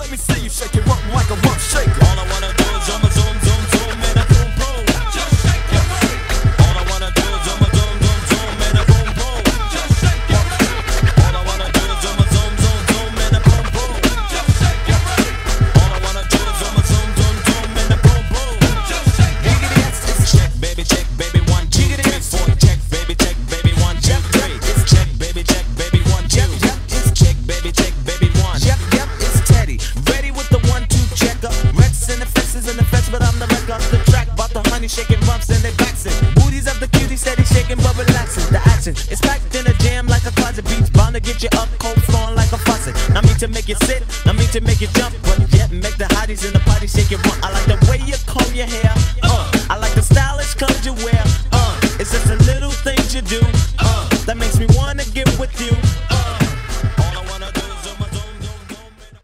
Let me see you shake it, rump like a rump shaker. All I wanna do is zoom, zoom, zoom, zoom, and a boom, boom. Just shake your booty. All I wanna do is zoom, zoom, zoom, zoom, and a boom, boom. Just shake your booty. All I wanna do is zoom, zoom, zoom, zoom, and a boom, boom. Just shake your booty. All I wanna do is zoom, zoom, zoom, zoom, and a boom, boom. Just shake your booty. Check, baby, 1, 2, 3, 4. Check, baby, 1, 2, 3. It's check, baby, 1, 2. It's check, baby, 1. Yep, it's Teddy. Ready with the 1-2 checker. Rex and the fences and the fence, but I'm the wreck off the track. Bought the honey shaking bumps and they backs booties of the cutie steady shaking but relaxing. The action is packed in a jam like a closet. Beats bound to get you up cold flowing like a faucet. Not me to make you sit, not me to make you jump, but yet make the hotties in the party shake it. I like the